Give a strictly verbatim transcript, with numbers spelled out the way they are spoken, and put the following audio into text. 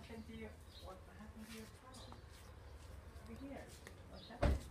happened to your, what happened to your phone? Over here, what happened?